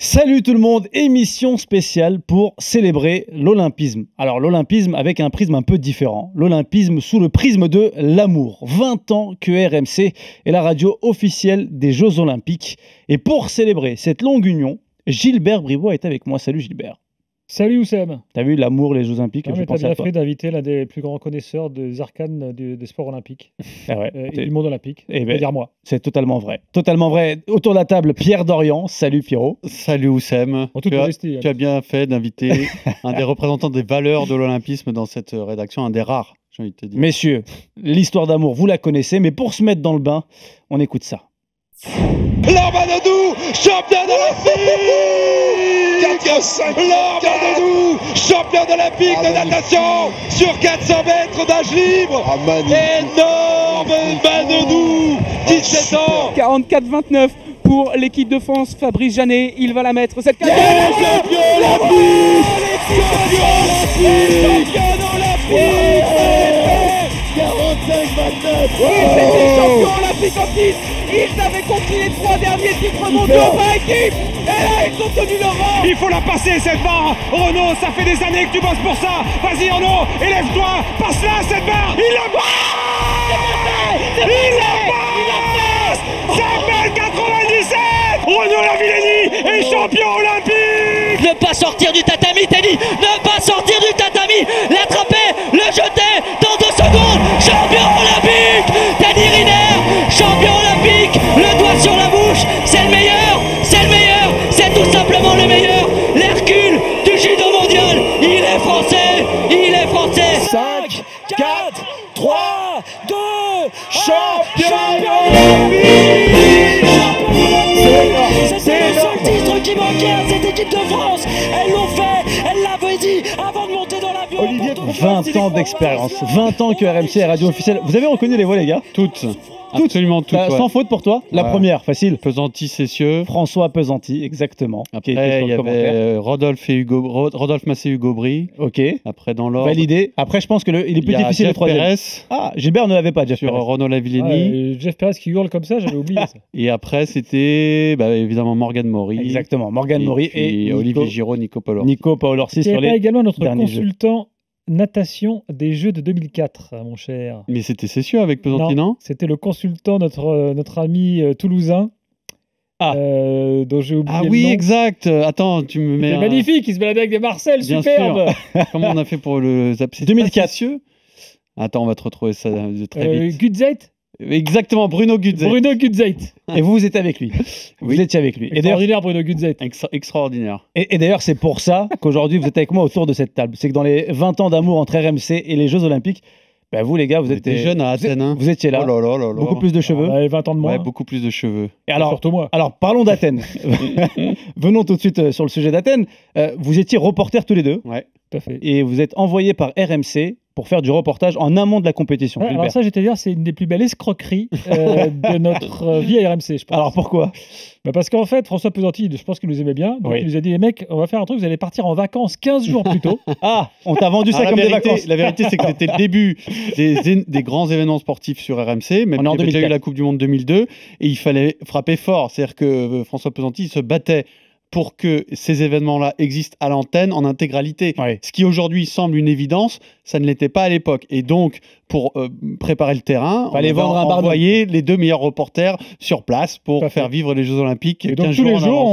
Salut tout le monde, émission spéciale pour célébrer l'olympisme. Alors l'olympisme avec un prisme un peu différent. L'olympisme sous le prisme de l'amour. 20 ans que RMC est la radio officielle des Jeux Olympiques. Et pour célébrer cette longue union, Gilbert Bribois est avec moi. Salut Gilbert. Salut Oussem. T'as vu l'amour, les Jeux Olympiques? Tu as bien fait d'inviter l'un des plus grands connaisseurs des arcanes des sports olympiques et du monde olympique. Dire moi. C'est totalement vrai. Totalement vrai. Autour de la table, Pierre Dorian. Salut Pierrot. Salut Oussem. Tu as bien fait d'inviter un des représentants des valeurs de l'olympisme dans cette rédaction, un des rares, j'ai envie de te dire. Messieurs, l'histoire d'amour, vous la connaissez, mais pour se mettre dans le bain, on écoute ça. Laure Manodou, championne olympique 4-5, Laure Manodou, championne olympique de natation sur 400 mètres nage libre. Énorme Manodou, 17 ans. 44-29 pour l'équipe de France. Fabrice Janet, il va la mettre. Cette Champion olympique, championne olympique. 45-29. C'était champion olympique en titre. Ils avaient conquis les 3 derniers titres mondiaux par équipe. Et là, ils ont tenu le rang. Il faut la passer cette barre. Renaud, ça fait des années que tu bosses pour ça. Vas-y Renaud, élève-toi. Passe-la cette barre. Il la passe. Il la passe. Ça fait 97. Renaud Lavillenie est champion olympique. Ne pas sortir du tatami, Teddy. Ne pas sortir du tatami. L'attraper, le jeter dans 2 secondes. Champion olympique. Teddy Riner, champion olympique. Le doigt sur la bouche. C'est le meilleur. C'est le meilleur. C'est tout simplement le meilleur. L'Hercule du judo mondial. Il est français. Il est français. 5, 4, 3, 2, champion olympique. C'était le seul titre qui manquait à cette équipe de France. Elles l'ont fait. Elle l'avait dit avant de monter dans l'avion. Olivier, 20 ans d'expérience. 20 ans que RMC est radio officielle. Vous avez reconnu les voix, les gars? Toutes. Absolument toutes. Sans faute pour toi? La première, facile. Pesanti, Cessieux. François Pesanti, exactement. Après, il y avait Rodolphe Massé, Hugo Bry. Ok. Après, dans l'ordre. Validé. Après, je pense que il est plus difficile le troisième. Pérez. Ah, Gilbert ne l'avait pas, Jeff sur Pérez. Renaud Lavillenie. Jeff Pérez qui hurle comme ça, j'avais oublié ça. Et après, c'était évidemment Morgane Maury. Exactement, Morgane Maury et Olivier Giraud, Nico Paolorsi. Nico Paolorsi sur les pas également notre consultant natation des Jeux de 2004, mon cher. Mais c'était Cessieux avec Pesanti, non? C'était le consultant, notre ami toulousain. Dont j'ai oublié le nom. Exact. Attends, tu me mets. C'est magnifique, il se baladait avec des Marcel, bien superbe. Comment on a fait pour le zapper? 2004. Attends, on va te retrouver ça très vite. Gutzeit. Exactement, Bruno Gutzeit. Bruno Gutzeit. Et vous étiez avec lui. Vous étiez avec lui. Extraordinaire, Bruno Gutzeit. Extraordinaire. Et d'ailleurs, c'est pour ça qu'aujourd'hui, vous êtes avec moi autour de cette table. C'est que dans les 20 ans d'amour entre RMC et les Jeux Olympiques, vous les gars, vous étiez jeunes à Athènes. Vous étiez là. Oh là. Beaucoup plus de cheveux. 20 ans de moins. Ouais, beaucoup plus de cheveux. Et alors, surtout moi. Alors, parlons d'Athènes. Venons tout de suite sur le sujet d'Athènes. Vous étiez reporters tous les deux. Ouais, tout à fait. Et vous êtes envoyés par RMC pour faire du reportage en amont de la compétition. Alors ça, j'étais dire, c'est une des plus belles escroqueries de notre vie à RMC, je pense. Alors pourquoi? Parce qu'en fait, François Pesanti, je pense qu'il nous aimait bien. Donc il nous a dit, les mecs, on va faire un truc, vous allez partir en vacances 15 jours plus tôt. Ah, on t'a vendu ça comme des vacances. La vérité, c'est que c'était le début des grands événements sportifs sur RMC. Même il y avait déjà eu la Coupe du Monde 2002. Et il fallait frapper fort. C'est-à-dire que François Pesanti se battait pour que ces événements-là existent à l'antenne en intégralité. Ouais. Ce qui aujourd'hui semble une évidence, ça ne l'était pas à l'époque. Et donc, pour préparer le terrain, on a envoyé les 2 meilleurs reporters sur place pour faire vivre les Jeux Olympiques. Et donc tous les jours,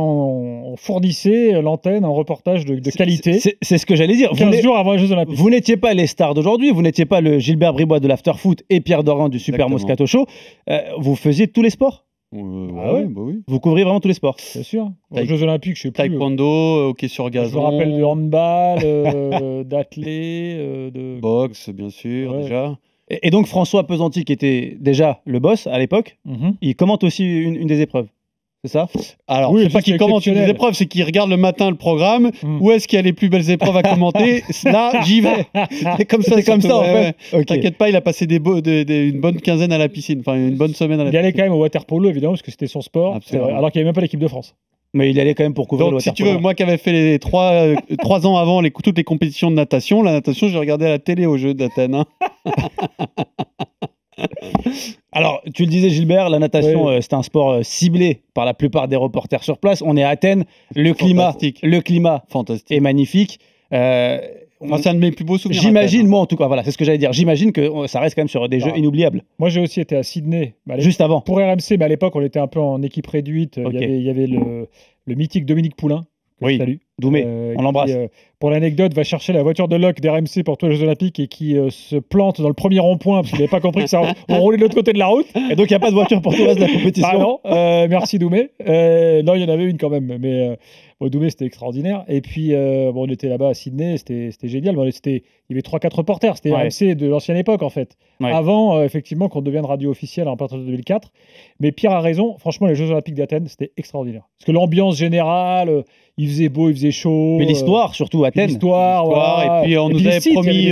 on fournissait l'antenne en reportage de qualité. C'est ce que j'allais dire. 15 jours avant les Jeux Olympiques. Vous n'étiez pas les stars d'aujourd'hui, vous n'étiez pas le Gilbert Bribois de l'Afterfoot et Pierre Dorian du Super Moscato Show. Vous faisiez tous les sports? Oui. Vous couvrez vraiment tous les sports? Bien sûr. Les Jeux Olympiques, je sais plus. Taekwondo, hockey sur gazon. Je me rappelle de handball, d'athlé, de boxe, bien sûr, déjà. Et donc François Pesanti, qui était déjà le boss à l'époque, il commente aussi une des épreuves. C'est ça? Alors, c'est pas qu'il commente une des épreuves, c'est qu'il regarde le matin le programme. Où est-ce qu'il y a les plus belles épreuves à commenter? Là, j'y vais. C'est comme ça, en fait. Okay. T'inquiète pas, il a passé une bonne quinzaine à la piscine, enfin une bonne semaine à la piscine. Il allait quand même au water-polo, évidemment, parce que c'était son sport, alors qu'il n'y avait même pas l'équipe de France. Mais il allait quand même pour couvrir le water-polo. Si tu veux, moi qui avais fait les 3 ans avant toutes les compétitions de natation, la natation, j'ai regardé à la télé aux Jeux d'Athènes. Alors, tu le disais, Gilbert, la natation, c'est un sport ciblé par la plupart des reporters sur place. On est à Athènes, le climat fantastique est magnifique. C'est un de mes plus beaux souvenirs. J'imagine, moi en tout cas, voilà, c'est ce que j'allais dire. J'imagine que ça reste quand même sur des jeux inoubliables. Moi, j'ai aussi été à Sydney. Juste avant. Pour RMC, mais à l'époque, on était un peu en équipe réduite. Il y avait le mythique Dominique Poulain. Oui, Doumé, on l'embrasse. Pour l'anecdote, va chercher la voiture de Locke d'RMC pour tous les Jeux Olympiques et qui se plante dans le premier rond-point parce qu'il n'avait pas compris que ça roulait de l'autre côté de la route. Et donc, il n'y a pas de voiture pour tout le reste de la compétition. Ah non, merci Doumé. Non, il y en avait une quand même, mais Doumé, c'était extraordinaire. Et puis, on était là-bas à Sydney, c'était génial. Il y avait 3-4 reporters, c'était RMC de l'ancienne époque en fait. Ouais. Avant, effectivement, qu'on devienne radio officielle en partir de 2004. Mais Pierre a raison, franchement, les Jeux Olympiques d'Athènes, c'était extraordinaire. Parce que l'ambiance générale, il faisait beau, il faisait chaud. Mais l'histoire, surtout Athènes. L'histoire, voilà. Et puis on nous avait promis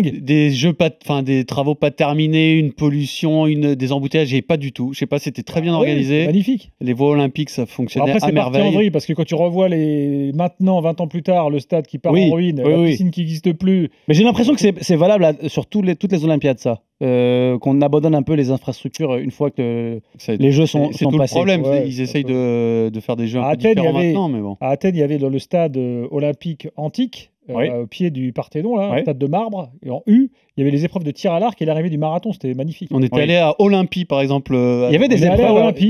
des travaux pas terminés, une pollution, des embouteillages, et pas du tout. Je sais pas, c'était très bien organisé. Magnifique. Les voies olympiques, ça fonctionnait à merveille. Après, c'est parti en vrille, parce que quand tu revois maintenant, 20 ans plus tard, le stade qui part en ruine, la piscine qui n'existe plus. Mais j'ai l'impression que c'est valable sur toutes les Olympiades, ça. Qu'on abandonne un peu les infrastructures une fois que les jeux sont passés. C'est tout le problème. Ils essayent de faire des jeux un peu différents maintenant. Mais bon. À Athènes, il y avait dans le stade olympique antique, au pied du Parthénon, un stade de marbre, et en U, il y avait les épreuves de tir à l'arc et l'arrivée du marathon, c'était magnifique. On était allé à Olympie, par exemple. Il y avait des épreuves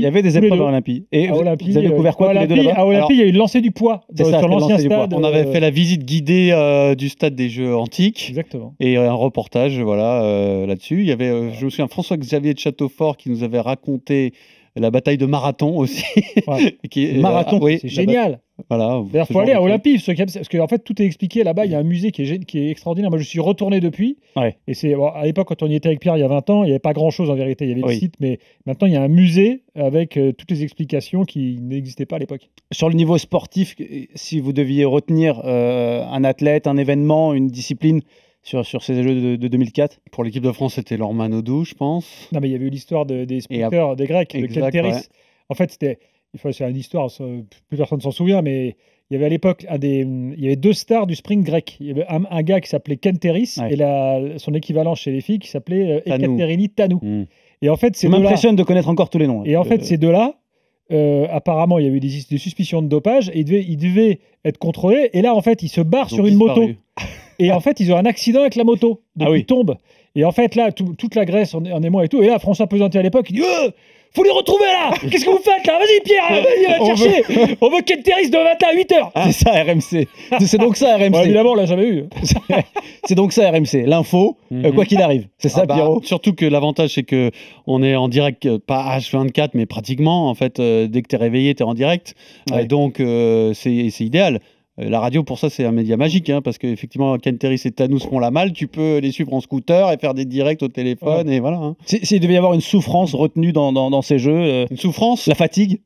à Olympie. Et vous avez découvert quoi tous les deux là-bas? À Olympie, il y a eu le lancer du poids sur l'ancien stade. On avait fait la visite guidée du stade des Jeux antiques. Exactement. Et un reportage là-dessus. Il y avait, je me souviens, François-Xavier de Châteaufort qui nous avait raconté la bataille de Marathon aussi. Marathon, c'est génial. Voilà. D'ailleurs, il faut aller à Olympie, parce qu'en fait, tout est expliqué là-bas. Il y a un musée qui est extraordinaire. Moi, je suis retourné depuis. Et à l'époque, quand on y était avec Pierre il y a 20 ans, il n'y avait pas grand-chose en vérité. Il y avait des sites, mais maintenant, il y a un musée avec toutes les explications qui n'existaient pas à l'époque. Sur le niveau sportif, si vous deviez retenir un athlète, un événement, une discipline sur ces Jeux de 2004. Pour l'équipe de France, c'était Laure Manodou, je pense. Non, mais il y avait eu l'histoire des sprinteurs, des Grecs, de Kenteris. En fait, c'est une histoire, plus personne ne s'en souvient, mais il y avait à l'époque il y avait 2 stars du sprint grec. Il y avait un gars qui s'appelait Kenteris et son équivalent chez les filles qui s'appelait Ekaterini Tanou. Et en fait, ça m'impressionne de connaître encore tous les noms. Et en fait, ces deux-là, apparemment, il y avait eu des suspicions de dopage et ils devaient être contrôlés. Et là, en fait, ils se barrent sur une moto. Et en fait, ils ont un accident avec la moto. Donc, ils tombent. Et en fait, là, toute la Grèce en émoi et tout. Et là, François Pesanti à l'époque, il dit faut les retrouver là. Qu'est-ce que vous faites là? Vas-y, Pierre, vas-y, va chercher. On veut Kenteris de matin à 8h. C'est ça, RMC. C'est donc ça, RMC. Évidemment, on l'a jamais eu. C'est donc ça, RMC. L'info, quoi qu'il arrive. C'est ça, Pierrot. Surtout que l'avantage, c'est qu'on est en direct, pas H24, mais pratiquement. En fait, dès que tu es réveillé, tu es en direct. Donc, c'est idéal. La radio, pour ça, c'est un média magique, parce qu'effectivement, Kenteris et Tanou se font la malle. Tu peux les suivre en scooter et faire des directs au téléphone, et voilà. S'il devait y avoir une souffrance retenue dans ces jeux... Une souffrance? La fatigue?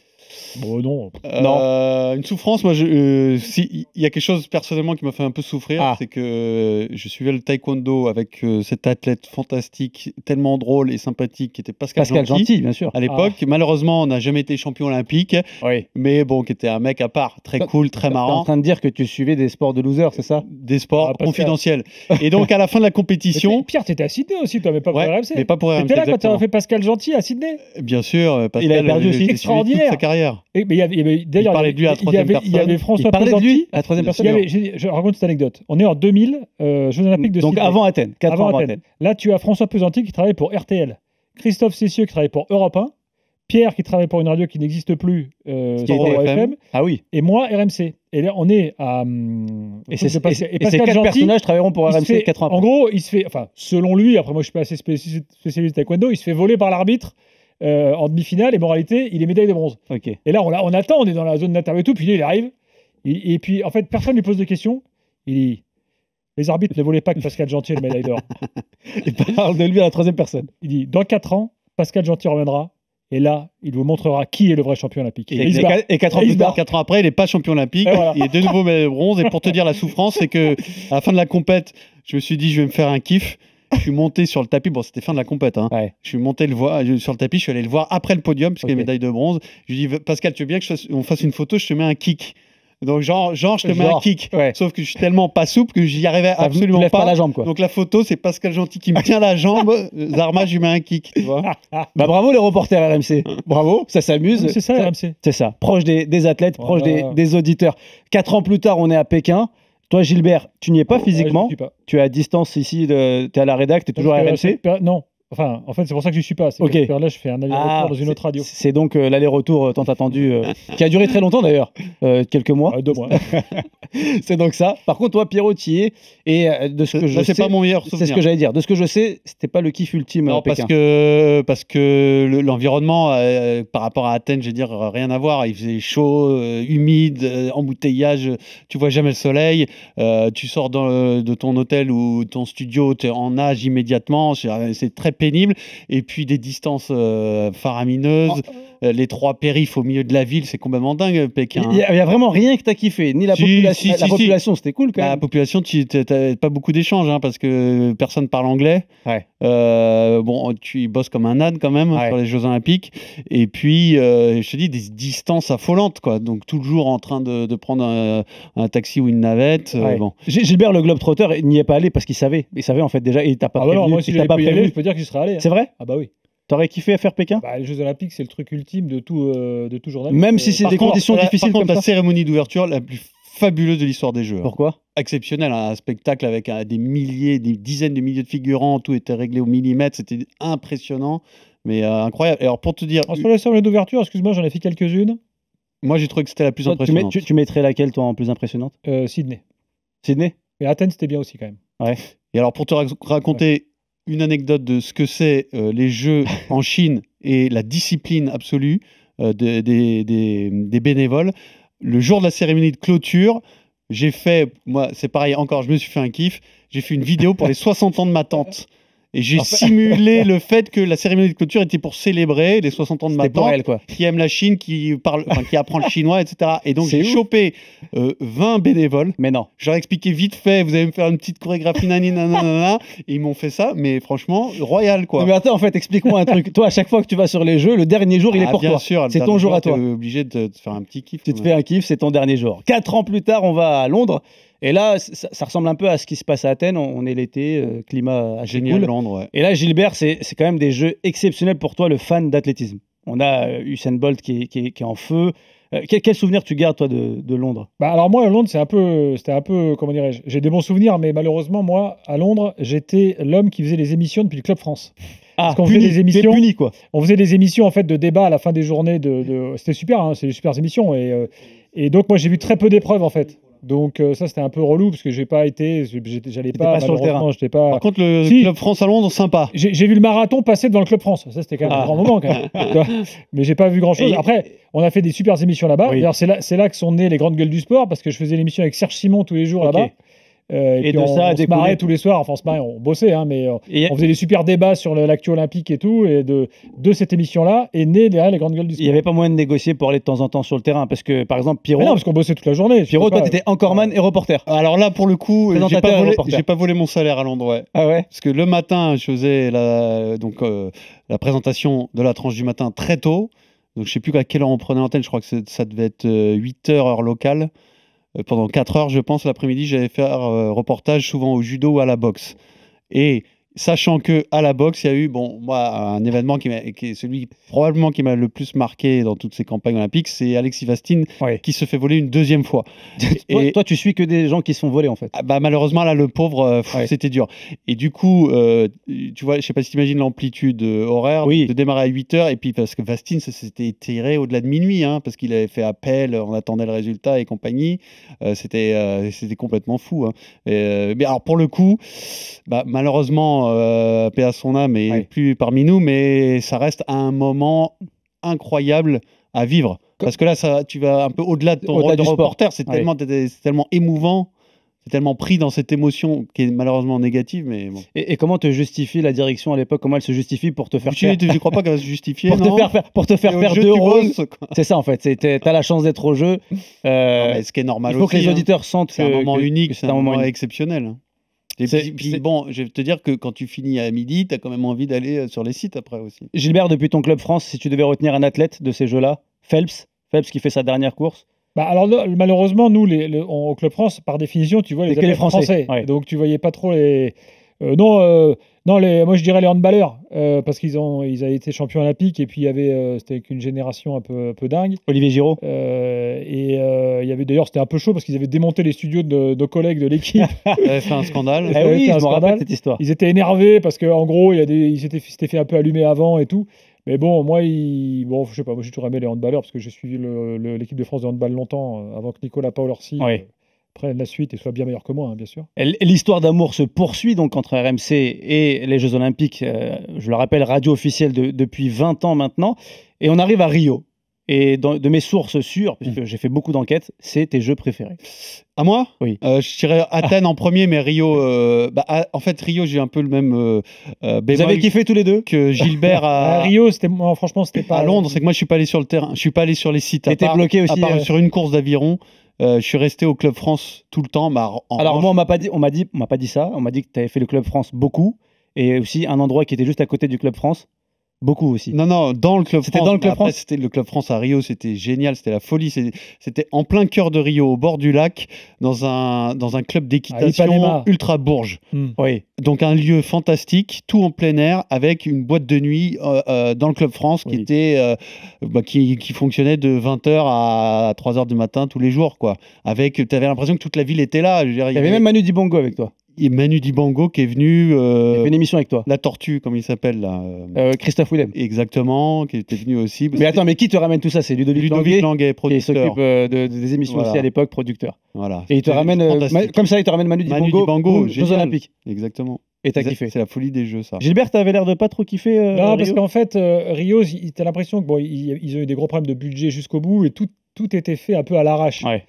Non. Une souffrance, moi, il y a quelque chose personnellement qui m'a fait un peu souffrir, c'est que je suivais le taekwondo avec cet athlète fantastique, tellement drôle et sympathique, qui était Pascal Gentil, bien sûr. À l'époque. Malheureusement, on n'a jamais été champion olympique, mais bon, qui était un mec à part, très cool, très marrant. T'es en train de dire que tu suivais des sports de loser, c'est ça? Des sports confidentiels. Et donc, à la fin de la compétition... Pierre, t'étais à Sydney aussi, toi, mais pas pour RMC. Mais pas pour RMC. T'étais là quand t'as fait Pascal Gentil à Sydney? Bien sûr, Pascal, il a perdu aussi. Extraordinaire. Toute sa carrière. Il parlait de lui à la troisième personne. Il y avait François Pesanti à la troisième personne. Je raconte cette anecdote. On est en 2000, Jeux Olympiques de Sydney. Donc avant Athènes, 4 ans avant Athènes. Là, tu as François Pesanti qui travaille pour RTL, Christophe Cessieux qui travaille pour Europe 1, Pierre qui travaille pour une radio qui n'existe plus, FM. Ah oui. Et moi, RMC. Et là, on est à... Et ces 4 personnages travailleront pour RMC 4 ans après. En gros, il se fait... Enfin, selon lui, après moi je suis pas assez spécialiste taekwondo, il se fait voler par l'arbitre en demi-finale, et moralité, il est médaille de bronze. Et là, on attend, on est dans la zone d'interview et tout, puis lui, il arrive, et puis, en fait, personne ne lui pose de questions. Il dit, les arbitres ne volaient pas que Pascal Gentil ait le médaille d'or. Il parle de lui à la troisième personne. Il dit, dans 4 ans, Pascal Gentil reviendra, et là, il vous montrera qui est le vrai champion olympique. Et 4 ans plus tard, 4 ans après, il n'est pas champion olympique, il est de nouveau médaille de bronze, et pour te dire la souffrance, c'est que à la fin de la compète, je me suis dit, je vais me faire un kiff. Je suis monté sur le tapis, bon c'était fin de la compète, je suis monté sur le tapis, je suis allé le voir après le podium, puisqu'il y a une médaille de bronze. Je lui ai dit, Pascal, tu veux bien qu'on fasse une photo, je te mets un kick. Donc genre je te mets un kick. Ouais. Sauf que je suis tellement pas souple que j'y arrivais Ça absolument lève pas. pas la jambe, quoi. Donc la photo, c'est Pascal Gentil qui me tient la jambe. Zarma, je lui mets un kick, tu vois. Bah bravo les reporters RMC. Bravo, ça s'amuse. C'est ça, RMC. C'est ça. Proche des athlètes, proche Voilà. des auditeurs. 4 ans plus tard, on est à Pékin. Toi, Gilbert, tu n'y es pas physiquement. Ouais, je n'y suis pas. Tu es à distance ici. Tu es à la rédac. Tu es toujours à Parce que, RMC. non. Enfin, en fait, c'est pour ça que je n'y suis pas. C'est Ok. que là, je fais un aller-retour dans une autre radio. C'est donc l'aller-retour tant attendu, qui a duré très longtemps d'ailleurs, quelques mois. 2 mois. C'est donc ça. Par contre, toi, Pierrot, tu y es. Et de ce que je Là, sais, c'est pas mon meilleur c'est souvenir. ce que j'allais dire. De ce que je sais, c'était pas le kiff ultime Non, à Pékin. parce que l'environnement par rapport à Athènes, je veux dire, rien à voir. Il faisait chaud, humide, embouteillage, tu vois jamais le soleil. Tu sors de ton hôtel ou ton studio, tu es en nage immédiatement. C'est très pénible. Et puis des distances faramineuses. Les 3 périphes au milieu de la ville, c'est complètement dingue, Pékin. Il y a vraiment rien que t'as kiffé. Ni la population. La population, c'était cool quand même. La population, tu n'as pas beaucoup d'échanges parce que personne parle anglais. Ouais. Bon, tu bosses comme un âne quand même Ouais. sur les Jeux Olympiques. Et puis, je te dis, des distances affolantes, quoi. Donc, toujours en train de prendre un taxi ou une navette. Ouais. Bon. Gilbert, le Globetrotter, il n'y est pas allé parce qu'il savait. Il savait en fait déjà. Et il t'a pas Ah bah prévenu. non, moi, si il j'avais t'a pas pu y aller, prévenu. je peux dire que j'y serais allé. hein. C'est vrai? Ah bah oui. T'aurais kiffé à faire Pékin? Bah, les Jeux Olympiques, c'est le truc ultime de tout journaliste. Même si c'est Par des contre, conditions difficiles par contre, comme la ça. cérémonie d'ouverture la plus fabuleuse de l'histoire des Jeux. Pourquoi? Exceptionnel, un spectacle avec des milliers, des dizaines de milliers de figurants, tout était réglé au millimètre, c'était impressionnant, mais incroyable. Et alors pour te dire, Sur les cérémonies d'ouverture, excuse-moi, j'en ai fait quelques-unes. moi j'ai trouvé que c'était la plus Toi, impressionnante. tu mettrais laquelle, toi, en plus impressionnante? Sydney. Sydney? Et Athènes, c'était bien aussi quand même. Ouais. Et alors pour te raconter une anecdote de ce que c'est les Jeux en Chine et la discipline absolue des bénévoles, le jour de la cérémonie de clôture, j'ai fait, moi c'est pareil encore, je me suis fait un kiff, j'ai fait une vidéo pour les 60 ans de ma tante. Et j'ai simulé le fait que la cérémonie de clôture était pour célébrer les 60 ans de ma C'était pour tante, elle, quoi. qui aime la Chine, qui apprend le chinois, etc. Et donc C'est j'ai ouf. chopé 20 bénévoles. Mais non. Je leur ai expliqué vite fait, vous allez me faire une petite chorégraphie nanana, et ils m'ont fait ça, mais franchement, royal, quoi. Non, mais attends, en fait, explique-moi un truc. Toi, à chaque fois que tu vas sur les jeux, le dernier jour, il est pour bien toi. sûr, le C'est ton dernier jour à toi. t'es obligé de te faire un petit kiff. Tu te fais un kiff, c'est ton dernier jour. 4 ans plus tard, on va à Londres. Et là, ça ressemble un peu à ce qui se passe à Athènes. On est l'été, climat assez Génial, cool. Londres, ouais. Et là, Gilbert, c'est quand même des jeux exceptionnels pour toi, le fan d'athlétisme. On a Usain Bolt qui est en feu. Quel souvenir tu gardes, toi, de Londres? Bah alors moi, à Londres, c'était un peu, comment dirais-je, j'ai des bons souvenirs, mais malheureusement, moi, à Londres, j'étais l'homme qui faisait les émissions depuis le Club France. Ah, qu'on faisait des émissions. T'es puni, quoi. On faisait des émissions en fait de débat à la fin des journées. C'était super, hein, c'est des super émissions. Et donc moi, j'ai vu très peu d'épreuves en fait. Donc ça, c'était un peu relou parce que j'allais pas, pas sur le terrain. j'étais pas. Par contre, le Si. Club France à Londres, sympa. J'ai vu le marathon passer devant le Club France. Ça, c'était quand même un grand moment, quand même. Tu vois. Mais j'ai pas vu grand-chose. Et- Après, on a fait des super émissions là-bas. Oui. D'ailleurs, c'est là que sont nées les grandes gueules du sport parce que je faisais l'émission avec Serge Simon tous les jours Ok. là-bas. Et puis de ça a on se découlé- marrait tous les soirs. Enfin, on se marrait, on bossait, hein, mais Et on faisait des super débats sur l'actu olympique et tout. Et de cette émission-là est née derrière les grandes gueules du il n'y sport. avait pas moyen de négocier pour aller de temps en temps sur le terrain. Parce que, par exemple, Pierrot, Mais non, parce qu'on bossait toute la journée. Pierrot, toi, t'étais encoreman et reporter. Alors là, pour le coup, Présentateur et reporter. j'ai pas volé mon salaire à Londres, ouais. Ah ouais? Parce que le matin, je faisais la présentation de la tranche du matin très tôt. Donc je sais plus à quelle heure on prenait l'antenne, je crois que ça devait être 8h heure locale. Pendant 4 heures, je pense, l'après-midi, j'allais faire reportage souvent au judo ou à la boxe. Et sachant que à la boxe, il y a eu, bon, moi, un événement qui est celui probablement qui m'a le plus marqué dans toutes ces campagnes olympiques, c'est Alexis Vastine Ouais. qui se fait voler une deuxième fois. Et- Toi, tu suis que des gens qui se font voler, en fait. Ah bah, malheureusement, là, le pauvre, Ouais. c'était dur. Et du coup, tu vois, je sais pas si tu imagines l'amplitude horaire Oui. de démarrer à 8h. Et puis, parce que Vastine, ça s'était tiré au-delà de minuit, hein, parce qu'il avait fait appel, on attendait le résultat et compagnie. C'était complètement fou. Hein. Mais alors, pour le coup, bah, malheureusement, paix à son âme, et Ouais. plus parmi nous, mais ça reste un moment incroyable à vivre. Parce que là, tu vas un peu au-delà de ton Au-delà rôle de du sport. reporter. C'est Ouais. tellement émouvant. C'est tellement pris dans cette émotion qui est malheureusement négative, mais bon. Et comment te justifie la direction à l'époque? Comment elle se justifie pour te faire faire Je crois pas qu'elle va se justifier, pour non. te faire Et au faire jeu, 2 tu rôles? bosses, quoi. C'est ça, en fait. T'as la chance d'être au jeu. Non, mais ce qui est normal Il faut que aussi, les hein. auditeurs sentent C'est un moment unique, que c'est un moment unique. exceptionnel. Et C'est- puis c'est- bon, je vais te dire que quand tu finis à midi, tu as quand même envie d'aller sur les sites après aussi. Gilbert, depuis ton club France, si tu devais retenir un athlète de ces jeux-là, Phelps qui fait sa dernière course, Alors malheureusement, nous, au Club France, par définition, tu vois les athlètes français. Ouais. Donc tu voyais pas trop les. Moi je dirais les handballeurs, parce qu'ils avaient été champions olympiques et puis c'était une génération un peu dingue. Olivier Giraud. Il y avait d'ailleurs, c'était un peu chaud parce qu'ils avaient démonté les studios de nos collègues de l'équipe. Ça avait fait un scandale. Oui, je me rappelle cette histoire. Ils étaient énervés parce qu'en gros, ils s'étaient fait un peu allumer avant et tout. Mais bon, je sais pas, moi j'ai toujours aimé les handballeurs parce que j'ai suivi l'équipe de France de handball longtemps, avant que Nicolas Paolorsi prenne la suite et soit bien meilleur que moi, hein, bien sûr. L'histoire d'amour se poursuit donc entre RMC et les Jeux Olympiques, je le rappelle, radio officielle depuis 20 ans maintenant, et on arrive à Rio. Et de mes sources sûres, puisque j'ai fait beaucoup d'enquêtes, c'est tes jeux préférés. À moi ? Oui. Je dirais Athènes en premier, mais Rio. En fait, Rio, j'ai un peu le même bémol. Vous avez kiffé tous les deux ? Que Gilbert à Rio, franchement, c'était pas. À Londres, c'est que moi, je suis pas allé sur le terrain. Je suis pas allé sur les sites. T'étais bloqué aussi. À part sur une course d'aviron. Je suis resté au Club France tout le temps. Alors moi, on m'a pas dit ça. On m'a dit que tu avais fait le Club France beaucoup, et aussi un endroit qui était juste à côté du Club France. Beaucoup aussi. Non, dans le Club France. C'était dans le Club France. C'était le Club France à Rio, c'était génial, c'était la folie. C'était en plein cœur de Rio, au bord du lac, dans un club d'équitation ultra bourge. Oui. Donc un lieu fantastique, tout en plein air, avec une boîte de nuit dans le Club France qui était qui fonctionnait de 20h à 3h du matin tous les jours, quoi. Tu avais l'impression que toute la ville était là. Il y avait même Manu Dibango avec toi. Et Manu Dibango qui est venu. Il a fait une émission avec toi. La Tortue, comme il s'appelle là. Christophe Willem. Exactement, qui était venu aussi. Mais attends, mais qui te ramène tout ça ? C'est Ludovic Languet, producteur. Qui s'occupe des émissions aussi à l'époque, producteur. Voilà. Et il te ramène, comme ça, il te ramène Manu Dibango, Jeux Olympiques. Exactement. Et t'as kiffé. C'est la folie des Jeux, ça. Gilbert, t'avais l'air de pas trop kiffer. Non, parce qu'en fait, Rio, t'as l'impression que ils ont eu des gros problèmes de budget jusqu'au bout et tout était fait un peu à l'arrache. Ouais.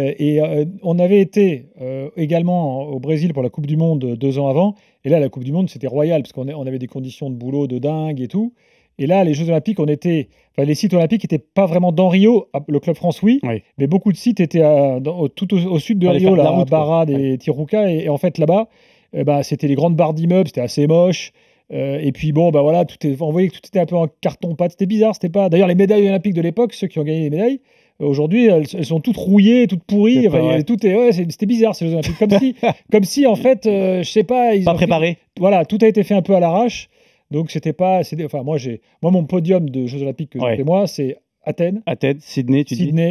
On avait été également au Brésil pour la Coupe du Monde 2 ans avant. Et là, la Coupe du Monde, c'était royal parce qu'on avait des conditions de boulot de dingue et tout. Et là, les Jeux Olympiques, les sites olympiques n'étaient pas vraiment dans Rio. Le Club France, oui. Mais beaucoup de sites étaient tout au sud de Rio, à Barra et Tijuca. Et en fait, là-bas, c'était les grandes barres d'immeubles, c'était assez moche. Et puis on voyait que tout était un peu en carton-pâte. C'était bizarre. C'était pas. D'ailleurs, les médailles olympiques de l'époque, ceux qui ont gagné les médailles, aujourd'hui, elles sont toutes rouillées, toutes pourries. C'était bizarre ces Jeux Olympiques. Comme si en fait, je sais pas. Pas préparé. Voilà, tout a été fait un peu à l'arrache. Donc c'était pas. Moi, mon podium de Jeux Olympiques que j'ai fait moi, c'est Athènes, Sydney,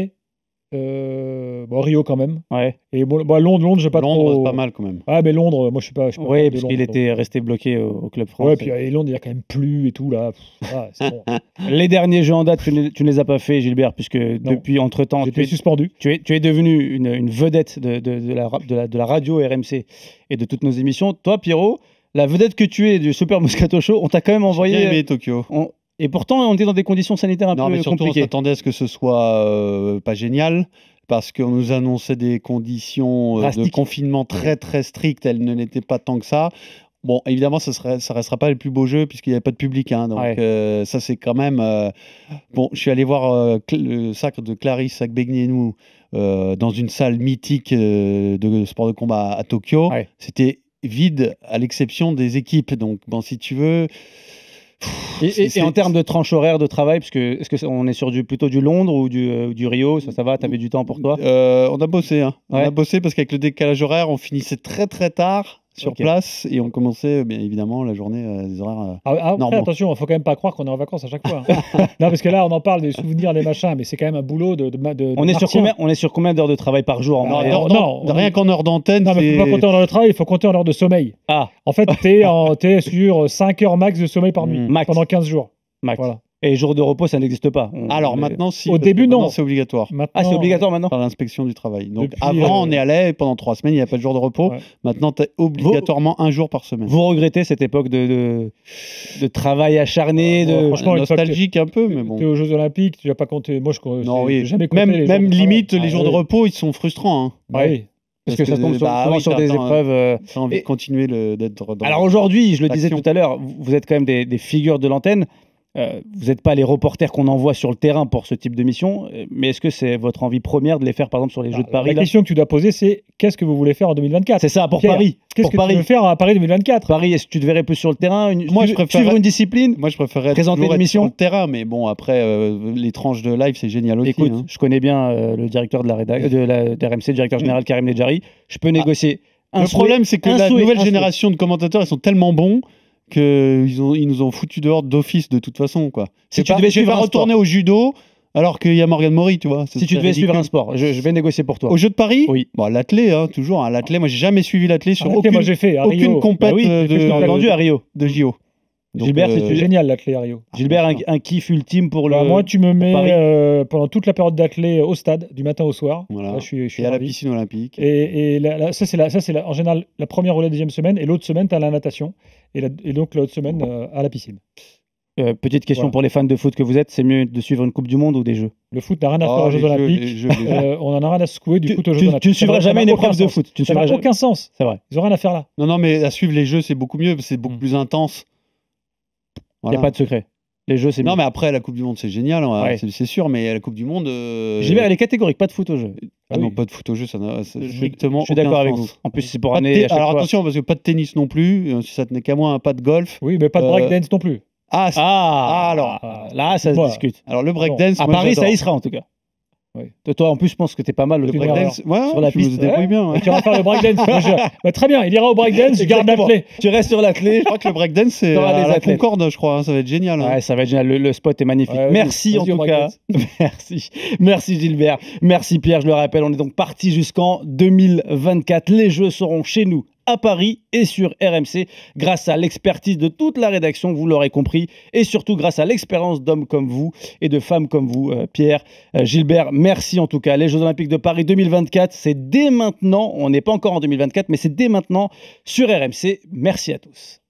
Rio quand même. Ouais. Et Londres, j'ai pas trop. Londres, c'est pas mal quand même. Ah, mais Londres, moi je suis pas. Oui, parce qu'il était resté bloqué au Club France. Ouais, puis à Londres, il y a quand même plu et tout là. C'est bon. Les derniers jeux en date, tu ne les as pas fait, Gilbert, puisque depuis entre-temps, tu es suspendu. Tu es devenu une vedette de la radio RMC et de toutes nos émissions. Toi, Pierrot, la vedette que tu es du Super Moscato Show, on t'a quand même envoyé. J'ai bien aimé Tokyo. Et pourtant, on était dans des conditions sanitaires un peu compliquées. On s'attendait à ce que ce soit pas génial, parce qu'on nous annonçait des conditions de confinement très très strictes. Elles ne l'étaient pas tant que ça. Bon, évidemment, ça restera pas les plus beaux jeux puisqu'il n'y avait pas de public. Donc ça, c'est quand même... Bon, je suis allé voir le sacre de Clarisse Agbenienou dans une salle mythique de sport de combat à Tokyo. Ouais. C'était vide à l'exception des équipes. Donc, si tu veux... Et en termes de tranche horaire de travail, est-ce qu'on est plutôt du Londres ou du Rio, ça va, t'avais du temps pour toi? On a bossé, on a bossé parce qu'avec le décalage horaire, on finissait très très tard sur place et on commençait bien évidemment la journée à des horaires après, attention, il faut quand même pas croire qu'on est en vacances à chaque fois. Non, parce que là, on en parle des souvenirs, des machins, mais c'est quand même un boulot de on est sur combien d'heures de travail par jour rien qu'en heure d'antenne. Non, mais il ne faut pas compter en heure de travail, il faut compter en heure de sommeil. En fait, t'es sur 5 heures max de sommeil par nuit pendant 15 jours. Max. Voilà. Et jour de repos, ça n'existe pas. Alors maintenant, si. Au début, non. C'est obligatoire. C'est obligatoire maintenant par l'inspection du travail. Donc avant, on y allait pendant 3 semaines, il n'y a pas de jour de repos. Ouais. Maintenant, tu as obligatoirement un jour par semaine. Vous regrettez cette époque de travail acharné, franchement, nostalgique un peu, mais bon. Tu es aux Jeux Olympiques, tu vas pas compter. Moi, je jamais compté même limite, les jours de repos, ils sont frustrants. Oui. Parce que ça tombe sur des épreuves. J'ai envie de continuer d'être dans. Alors aujourd'hui, je le disais tout à l'heure, vous êtes quand même des figures de l'antenne. vous n'êtes pas les reporters qu'on envoie sur le terrain pour ce type de mission, mais est-ce que c'est votre envie première de les faire par exemple sur les Jeux de Paris? La question que tu dois poser, c'est qu'est-ce que vous voulez faire en 2024? C'est ça, pour Pierre, Paris. Qu'est-ce que tu veux faire à Paris 2024? Paris, est-ce que tu te verrais plus sur le terrain? Moi, je préfère suivre une discipline? Moi, je préférerais présenter une mission sur le terrain, mais bon, après, les tranches de live, c'est génial aussi. Écoute, hein. Je connais bien le directeur de la RMC, le directeur général Karim Ledjari. Je peux négocier. Le problème, c'est que la nouvelle génération de commentateurs, ils sont tellement bons qu'ils nous ont foutu dehors d'office de toute façon, quoi. Si tu devais suivre un retourner au judo alors qu'il y a Morgan Mori, tu vois. Si tu devais suivre un sport, je vais négocier pour toi. Au Jeu de Paris? Oui. Bon, l'athlé, hein, toujours. Hein, l'athlé, moi, j'ai jamais suivi l'athlé sur aucune, moi, j'ai fait, aucune compète entendu à Rio. de JO. Donc, Gilbert, c'est génial l'athlé à Rio. Gilbert, un kiff ultime pour le. Moi, tu me mets pendant toute la période d'athlé au stade, du matin au soir. Voilà. Là, je suis et à la ravi. piscine olympique. Et ça, c'est en général la première ou la deuxième semaine. Et l'autre semaine, tu as la natation. Et donc, l'autre semaine, à la piscine. Petite question pour les fans de foot que vous êtes, c'est mieux de suivre une Coupe du Monde ou des Jeux? Le foot n'a rien à faire aux Jeux Olympiques. On en a rien à secouer du foot aux Jeux Olympiques. Tu ne suivras jamais une épreuve de foot. Ça n'a aucun sens. C'est vrai. Ils n'ont rien à faire là. Non, mais à suivre les Jeux, c'est beaucoup mieux. C'est beaucoup plus intense. Il n'y a pas de secret. Les Jeux, c'est mieux. Non, mais après, la Coupe du Monde, c'est génial. C'est sûr, mais la Coupe du Monde. Gilbert, elle est catégorique, pas de foot aux Jeux. Non, pas de foot aux Jeux, ça n'a strictement. Je suis d'accord avec vous. En plus, c'est pour amener. Alors attention, parce que pas de tennis non plus. Si ça tenait qu'à moi, pas de golf. Oui, mais pas de breakdance non plus. Alors. Là, ça se discute. Alors, le breakdance. À Paris, ça y sera en tout cas. Oui. Toi, en plus, je pense que t'es pas mal le breakdance. sur la piste. Je me débrouille bien. Tu vas faire le breakdance. Très bien, il ira au breakdance, je garde l'athlé. Tu restes sur l'athlé. Je crois que le breakdance, c'est à la Concorde, je crois. Ça va être génial. Ouais, ça va être génial. Le spot est magnifique. Ouais, merci en tout cas. Merci Gilbert. Merci Pierre. Je le rappelle, on est donc parti jusqu'en 2024. Les Jeux seront chez nous à Paris et sur RMC, grâce à l'expertise de toute la rédaction, vous l'aurez compris, et surtout grâce à l'expérience d'hommes comme vous et de femmes comme vous, Pierre, Gilbert, merci en tout cas. Les Jeux Olympiques de Paris 2024, c'est dès maintenant, on n'est pas encore en 2024, mais c'est dès maintenant sur RMC. Merci à tous.